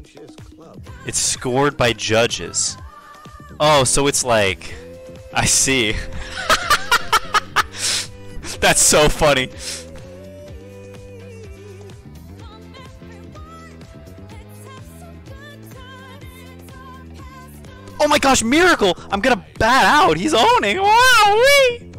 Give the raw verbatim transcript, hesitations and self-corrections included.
It's scored by judges. Oh, so it's like... I see. That's so funny. Oh my gosh, Miracle! I'm gonna bat out! He's owning! Wow! Wee!